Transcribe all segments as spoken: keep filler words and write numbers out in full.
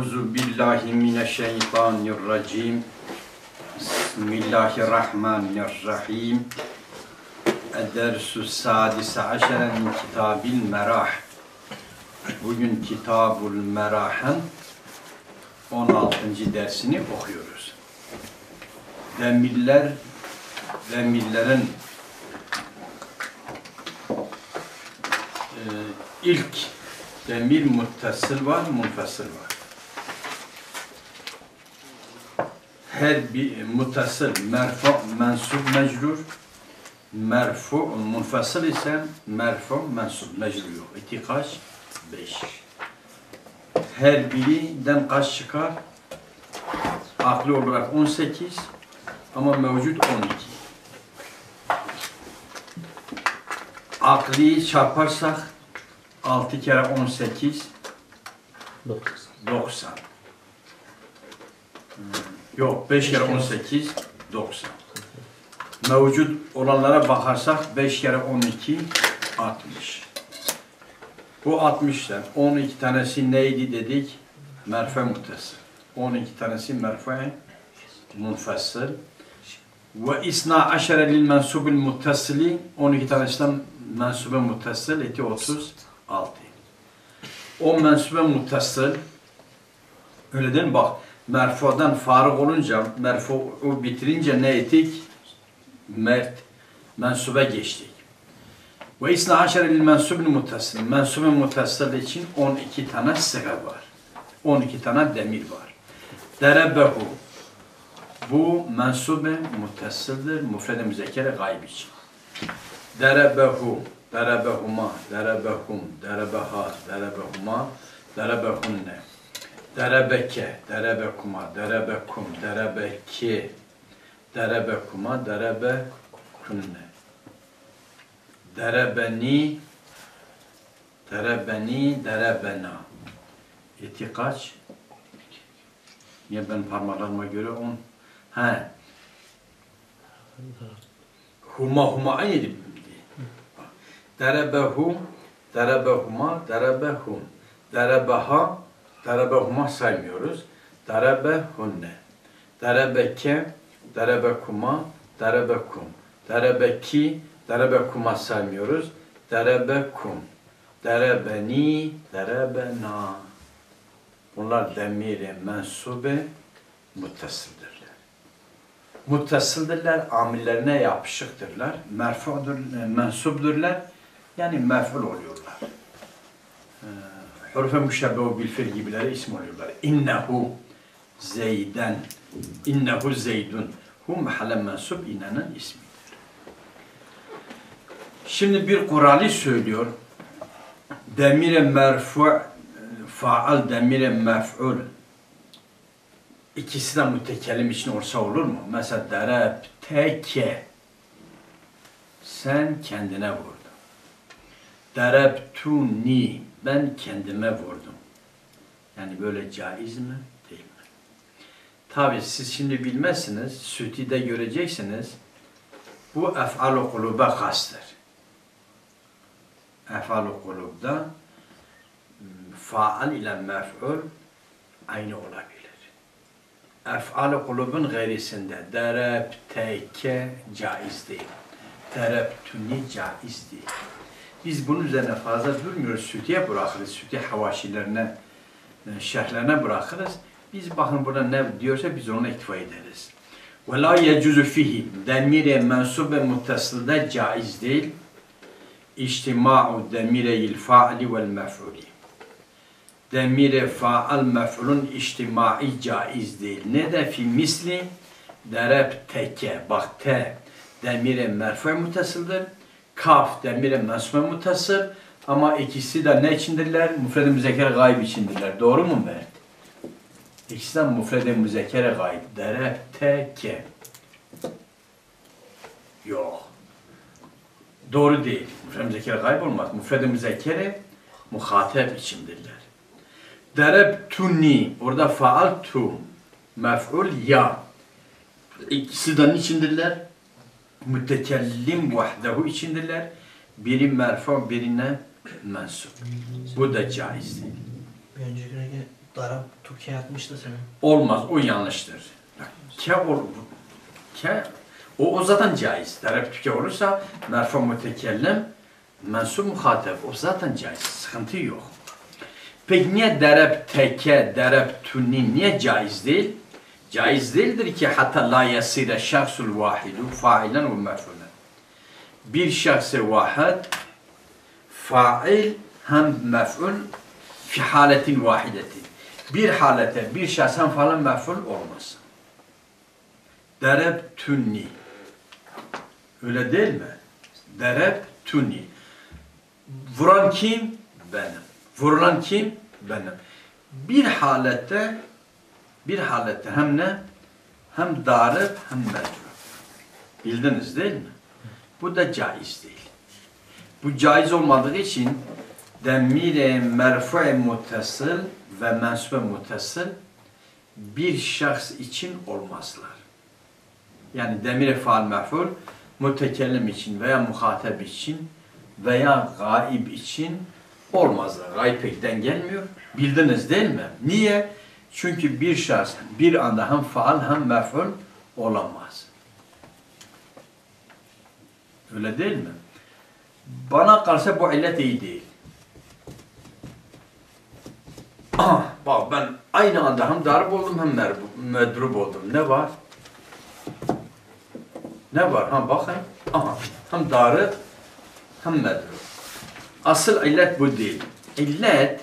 Euzu billahi mineşşeytanirracim. Bismillahirrahmanirrahim. Ed-dersus sadise aşere min kitabil merah. Bugün Kitabul Merah'ın on altıncı dersini okuyoruz. Demirler, demirlerin e, ilk demir muttasıl var, munfasıl var. Her bir muttasıl, merfu, mensup, mecrur, merfu, munfasıl ise merfu, mensup, mecrur yok. İki kaç? Beş. Her birinden kaç çıkar? Aklı olarak on sekiz ama mevcut on iki. Akliyi çarparsak altı kere on sekiz doksan. Yok, beş kere on sekiz doksan. Mevcut olanlara bakarsak beş kere on iki altmış. Bu altmıştan on iki tanesi neydi dedik? Merfe muttasıl. on iki tanesi merfe munfasıl. Ve isna aşere lil mensubil muttasili, on iki tanesinden mensube muttasıl eti otuz altı. O mensube muttasıl, öyle değil mi? Bak, merfudan farık olunca, merfu bitirince ne ettik? Mert, mensube geçtik. Ve isna aşere lil mensubil muttasıl. Mensube muttasıl için on iki tane sıra var. on iki tane demir var. Derebehu. Bu mensube muttasıldır. Mufred-i müzekkere gayb için. Derebehu, derebehuma, derebehum, derebeha, derebehuma, derebehunne. Derebeke, derebekuma, derebekum, derebeki, derebekuma, derebekunne. Derebeni, derebeni, derebena. Eti kaç? Niye ben parmaklarıma göre on? He. Huma huma aynı. Derebehu, derebehuma, derebehum. Derebeha, derebehuma saymıyoruz. Derebehunne. Derebeke, derebekuma, derebekum. Derebeki, derebekuma saymıyoruz. Derebekum. Derebeni, derebena. Bunlar demiri mensube muttasıldırlar. Muttasıldırlar, amillerine yapışıktırlar. Merfudur, mensubdurlar. Yani mef'ul oluyorlar. Hurufe müşebbehu bil fiil gibileri isim oluyorlar. İnnehu zeyden. İnnehu zeydun. Hu mahalle mensub inanın ismidir. Şimdi bir kuralı söylüyor. Demire merfu' faal, demire mef'ul. İkisi de mütekellim için olsa olur mu? Mesela derepteke. Sen kendine vurdun. Dereptuni. Ben kendime vurdum. Yani böyle caiz mi? Değil mi? Tabi siz şimdi bilmezsiniz. Süti'de göreceksiniz. Bu ef'al-u kulube kastır. Ef'al-u kulubda faal ile mef'ul aynı olabilir. Ef'al-i kulubun gayrisinde derepteke caiz değil. Dereptuni caiz değil. Biz bunun üzerine fazla durmuyoruz. Sütiye bırakırız. Sütiye havaşilerine, şerhlerine bırakırız. Biz bakın burada ne diyorsa biz ona iktifa ederiz. وَلَا يَجُزُ فِيهِ demire mensube muttasılda caiz değil. İçtima'u demireyil fa'li vel mef'uli. Demire faal mef'ulun içtimai caiz değil. Ne de fi misli derepteke. Bak te demire merfu muttasıldır. Kaf demire mensube muttasıl. Ama ikisi de ne içindirler? Mufred-i müzekkere gayb içindirler. Doğru mu Mert? İkisi de mufred-i müzekkere gayb. Derepteke. Yok. Doğru değil. Mufred-i müzekkere gayb olmaz. Mufred-i müzekkere muhatep içindirler. Dereptuni, orada faal tu, mef'ul ya. İkisi de içindirler. Mütekellim vahdehu içindirler. Biri merfu, birine mensup. Bu da caiz değil. Bir öncekine Darab Türkiye atmıştı senin. Olmaz, o yanlıştır. Ke ol, ke o, o zaten caiz. Darab tüke olursa merfu mütekellim, mensup muhatap. O zaten caiz. Sıkıntı yok. Peki niye darab teke, darab tunni niye caiz değil? Caiz değildir ki hatta la yasire şahsul vahidu failen ve mef'ulen. Bir şahsı vahid fail hem mef'ul fi haletin vahidetin. Bir halete bir şahs hem fail hem mef'ul olmaz. Darab tunni. Öyle değil mi? Darab tunni. Vuran kim? Benim. Vurulan kim? Benim. Bir halette bir halette hem ne? Hem darib hem mecrur. Bildiniz değil mi? Bu da caiz değil. Bu caiz olmadığı için demir-i merfu-i mutasıl ve mensup-i mutasıl bir şahs için olmazlar. Yani demir-i faal mef'ul mütekellim için veya muhatap için veya gaib için olmazlar. Gaib pekten gelmiyor. Bildiniz değil mi? Niye? Çünkü bir şahs bir anda hem faal hem mef'ul olamaz. Öyle değil mi? Bana kalsa bu illet iyi değil. Ah, bak ben aynı anda hem darp oldum hem medrub oldum. Ne var? Ne var? Ha bakın. Aha, hem darp hem medrub. Asıl illet bu değil. İllet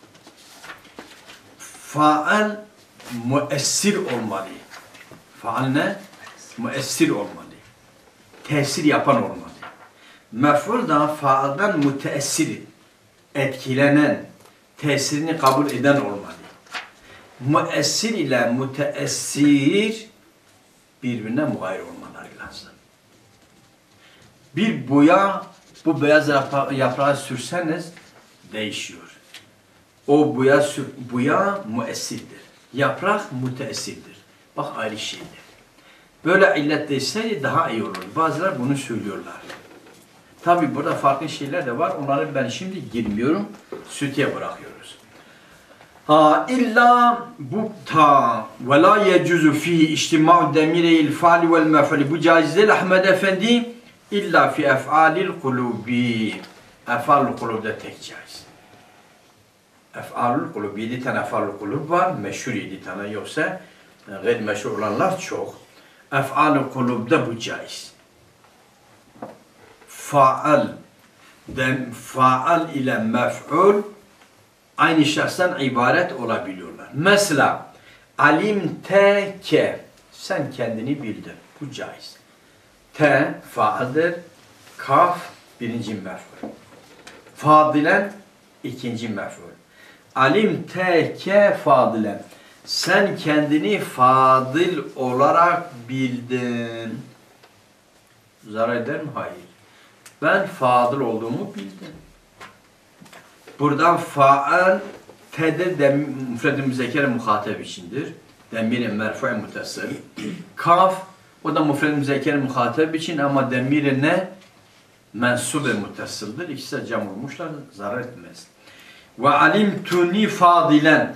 faal müessir olmalı. Faal ne? Müessir olmalı. Tesir yapan olmalı. Mef'ul da faaldan müteessir, etkilenen, tesirini kabul eden olmalı. Müessir ile müteessir birbirine muayyer olmaları lazım. Bir boya, bu beyaz yaprağı sürseniz değişiyor. O boya, boya müessirdir. Yaprak müteessirdir. Bak ayrı şeydir. Böyle illet değilseydi daha iyi olur. Bazıları bunu söylüyorlar. Tabi burada farklı şeyler de var. Onları ben şimdi girmiyorum. Sütye bırakıyoruz. Ha illa bu ta ve la yecuzu fi içtima'u demireyil faali vel mef'uli. Bu caiz değil Ahmed Efendi. İlla fi ef'alil kulubi. Ef'alil kulubda tek caiz. Ef'alil kulubi. Yedi tane ef'alil kulub var. Meşhur yedi tane yoksa gayr meşhur olanlar çok. Ef'al-i kulubda bu caiz. Faal, dem, faal ile mef'ul aynı şahstan ibaret olabiliyorlar. Mesela alim te ke, sen kendini bildin. Bu caiz. Te faaldir. Kaf birinci mef'ul. Fadilen ikinci mef'ul. Alim te ke fadilen. Sen kendini fadil olarak bildin. Zarar eder mi? Hayır. Ben fadil olduğumu bildim. Buradan faal te'de de müfred-i müzekker muhatap içindir. Demir-i merfu-i mutasıl. Kaf o da müfred-i müzekker muhatap için ama demir-i ne? Mensub-i mutasıldır. İkisi de cam olmuşlar. Zarar etmez. Ve alimtuni fadilen.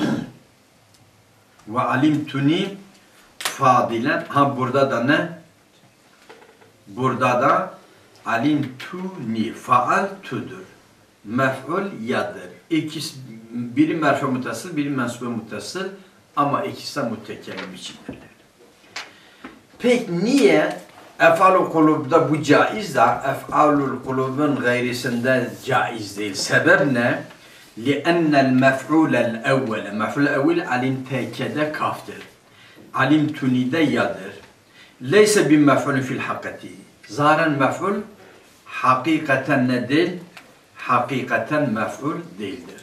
Ve alimtuni fadilen. Ha burada da ne? Burada da alimtuni faal tudur. Mef'ul yadır. İkisi, biri merfu mutasıl, biri mensubu mutasıl ama ikisi de mütekellim içindirler. Peki niye ef'al-ü kulubda bu caiz da ef'al-ül kulubun gayrisinde caiz değil? Sebep ne? لِأَنَّ الْمَفْعُولَ الْاَوَّلَ Mef'ul evvel alim tekede kaftır. Alim tunide yadır. Leyse bin mef'ulün fil hakikati. Zaren mef'ul hakikaten ne değil? Hakikaten mef'ul değildir.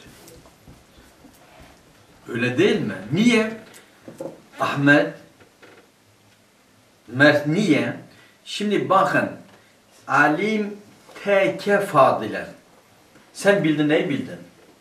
Öyle değil mi? Niye? Ahmet Mert niye? Şimdi bakın alim teke fadilen. Sen bildin neyi bildin?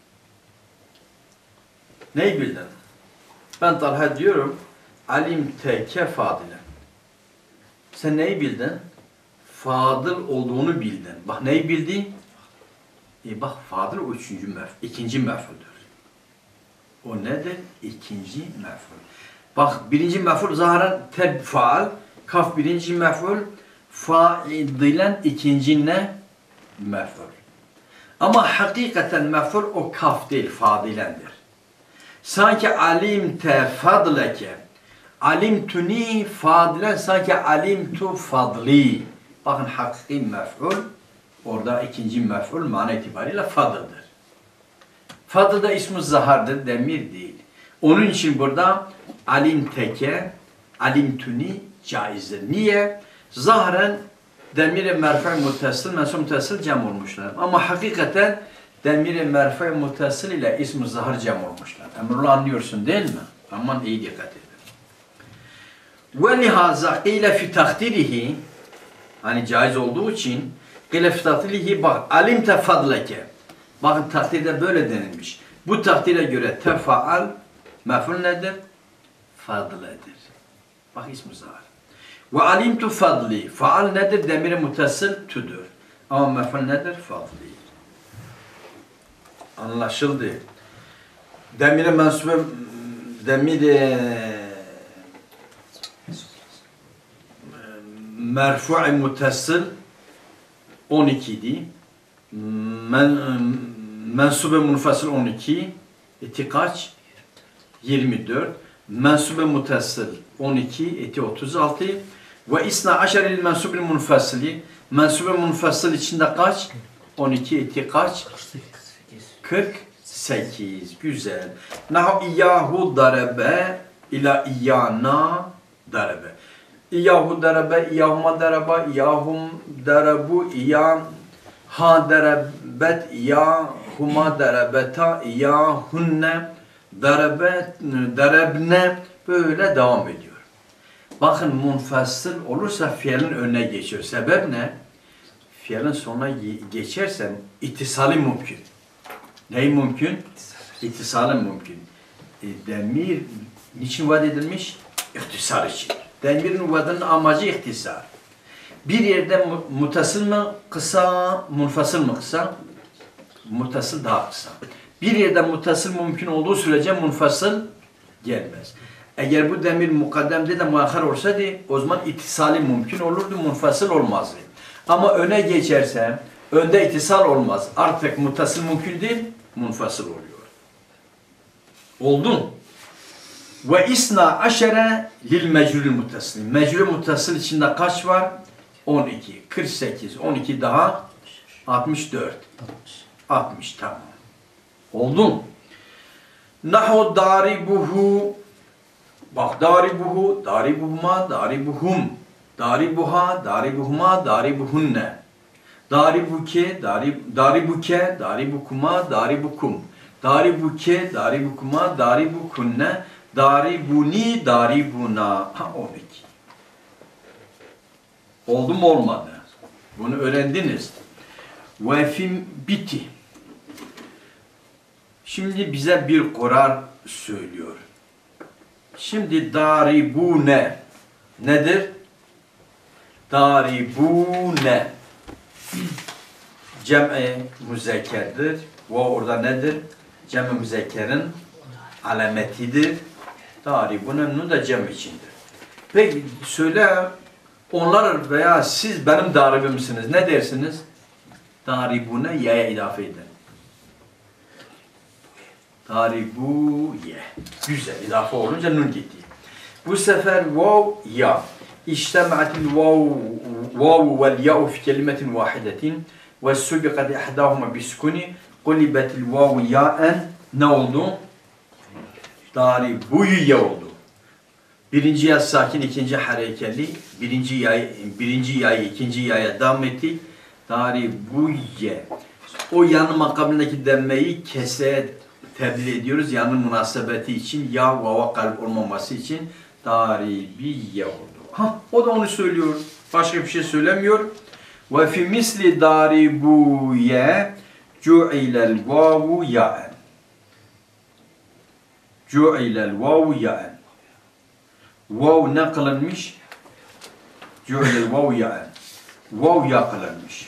Neyi bildin? Ben Talha diyorum alim teke fadilen. Sen neyi bildin? Fadıl olduğunu bildin. Bak neyi bildin? E bak fadıl o üçüncü mef, ikinci mef'uldür. O nedir? İkinci mef'ul. Bak birinci mef'ul zahiren teb faal. Kaf birinci mef'ul. Fa'idilen ikinci ne? Mef'ul. Ama hakikaten mef'ul o kaf değil, fadilendir. Sanki alimte fadleke, alimtuni fadilen, sanki alimtu fadli. Bakın hakiki mef'ul, orada ikinci mef'ul mana itibariyle fadıldır. Fadıl da ismi zahardır, demir değil. Onun için burada alimteke, alimtuni caizdir. Niye? Zahren demir-i merfe mutasıl, mensup mutasıl cem olmuşlar. Ama hakikaten demir-i merfe mutasıl ile ismi zahar cem olmuşlar. Emrullah anlıyorsun değil mi? Aman iyi dikkat edin. Ve lihaza qile fi takdirihi, hani caiz olduğu için qile fi takdirihi, bak alimte fadleke. Bakın takdirde böyle denilmiş. Bu takdire göre tefaal mef'ul nedir? Fadledir. Bak ismi zahar. Ve alimtu fadli. Faal nedir? Demir-i mutasıl tüdür. Ama mef'ul nedir? Fadli. Anlaşıldı. Demir-i mensube, demir-i merfu-i mutasıl on iki idi. Men, mensube munfasıl on iki. Eti kaç? yirmi dört. Mensube mutasıl on iki, eti otuz altı. Ve isna aşeril mensubil munfasili. Mensube munfasıl içinde kaç? on iki, eti kaç? kırk sekiz. Güzel. Nahu iyyahu darebe ila iyyana darebe. İyyahu darebe, iyyahuma darebe, iyyahum darabu, iyyam ha darabet, iyyahuma darabeta, iyyahunne darabet, darabne, böyle devam ediyor. Bakın munfasıl olursa fiilin önüne geçiyor. Sebep ne? Fiilin sonuna geçersen itisali mümkün. Ney mümkün? İtisali mümkün. E, demir niçin vaat edilmiş? İhtisar için. Demirin vaadının amacı ihtisar. Bir yerde mutasıl mı kısa, munfasıl mı kısa? Mutasıl daha kısa. Bir yerde mutasıl mümkün olduğu sürece munfasıl gelmez. Eğer bu demir mukaddemde de muahhar olsaydı o zaman itisali mümkün olurdu, munfasıl olmazdı. Ama öne geçerse önde itisal olmaz. Artık mutasıl mümkün değil, munfasıl oluyor. Oldu mu? Ve isna aşere lil mecrül mutasıl. Mecrül mutasıl içinde kaç var? on iki. kırk sekiz. on iki daha altmış dört. altmış tamam. Oldu mu? Nahu daribuhu. Bak daribuhu, daribuhuma, daribuhum. Daribuha, daribuhuma, daribuhunne. Daribuke, darib, daribuke, daribukuma, daribukum. Daribuke, daribukuma, daribukunne. Daribuni, daribuna. Ha on iki. Oldu mu olmadı? Bunu öğrendiniz. Ve fim biti. Şimdi bize bir kurar söylüyor. Şimdi daribune nedir? Daribune cem'i müzekkerdir. Ve orada nedir? Cem'i müzekkerin alametidir. Daribune'nin da cem içindir. Peki söyle, onlar veya siz benim daribimsiniz. Ne dersiniz? Daribune ya'ya idafe edin. Daribuye. Güzel. İdafe olunca nun gitti. Bu sefer vav ya. İçtema'til vav vav vel ya'u fi kelimetin vahidetin ve subiqat ihdahuma biskuni qulibatil vav ya'en ne oldu? Daribuye oldu. Birinci ya sakin, ikinci harekeli. Birinci yayı, birinci yayı ikinci yaya devam etti. Daribuye. O yanı makamındaki demmeyi kese tebdil ediyoruz. Yanın münasebeti için, ya vava kalp olmaması için daribiye oldu. Ha, o da onu söylüyor. Başka bir şey söylemiyor. Ve fi misli daribuye cu'ilel vavu ya'en. Cu'ilel vavu ya'en. Vav ne kılınmış? Cu'ilel vavu ya'en. Vav ya kılınmış.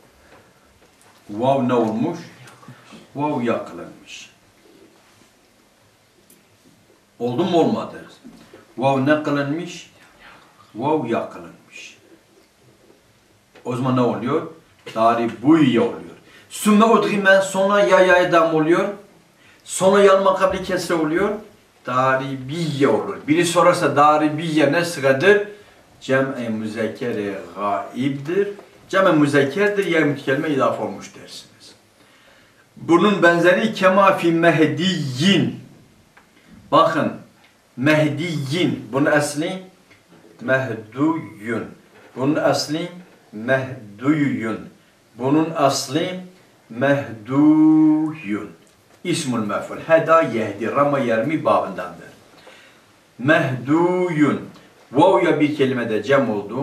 Vav ne olmuş? Vav ya kılınmış. Oldu mu olmadı? Vav ne kılınmış? Vav ya kılınmış. O zaman ne oluyor? Daribuyye oluyor. Sümme udgime sonra ya ya edam oluyor. Sonra yanma kabli kesre oluyor. Daribiyye olur. Biri sorarsa daribiyye ne sıradır? Cem-i müzekkeri gaibdir. Cem-i müzekkerdir ya mütekelime idaf olmuş dersiniz. Bunun benzeri kema fi mehdiyyin. Bakın mehdiyyin. Bunun asli mehduyun. Bunun asli mehduyun. Bunun asli mehduyun. İsmul mef'ul. Heda yehdi. Rama yermi babındandır. Mehduyun. Vav'ya bir kelimede cem oldu.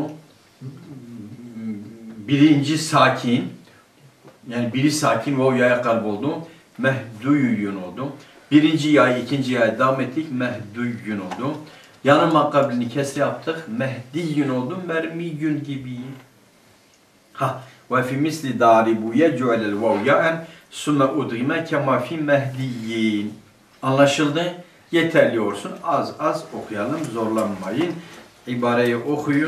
Birinci sakin. Yani biri sakin vav yaya kalp oldu. Mehduyun oldu. Birinci yay, ikinci yaya devam ettik. Mehduyun oldu. Yanın makabilini kesre yaptık. Mehdiyun oldu. Mermiyun gibi. Ha. Ve fi misli daribuye cu'elel vav ya'en sümme udrime kema fi mehdiyyin. Anlaşıldı? Yeterli olsun. Az az okuyalım. Zorlanmayın. İbareyi okuyun.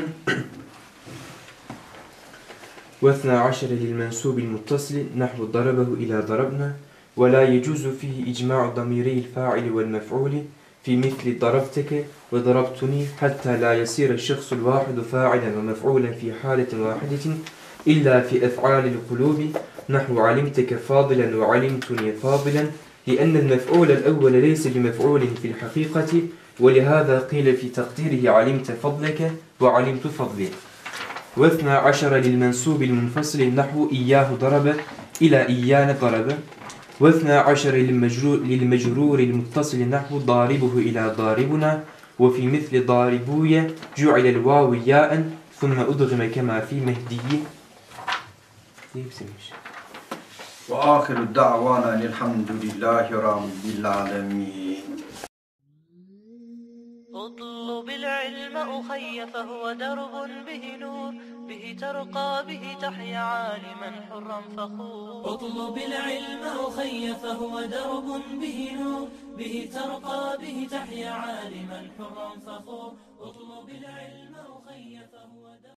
واثنى عشر للمنسوب المتصل نحو ضربه إلى ضربنا ولا يجوز فيه إجماع ضميري الفاعل والمفعول في مثل ضربتك وضربتني حتى لا يصير الشخص الواحد فاعلا ومفعولا في حالة واحدة إلا في أفعال القلوب نحو علمتك فاضلا وعلمتني فاضلا لأن المفعول الأول ليس بمفعول في الحقيقة ولهذا قيل في تقديره علمت فضلك وعلمت فضلي. واثنى عشر للمنسوب المنفصل نحو إياه ضرب إلى إيانا ضرب. واثنى عشر للمجرور, للمجرور المتصل نحو ضاربه إلى ضاربنا وفي مثل ضاربوي جعل الواو ياء ثم أدغم كما في مهدي. وآخر الدعوانا الحمد لله رب العالمين. اطلب العلم أخي فهو درب به نور به ترقى به تحيا عالما حرا فخور. اطلب العلم أخي فهو درب به نور به ترقى به تحيا عالما حرا فخور. اطلب العلم أخي فهو درب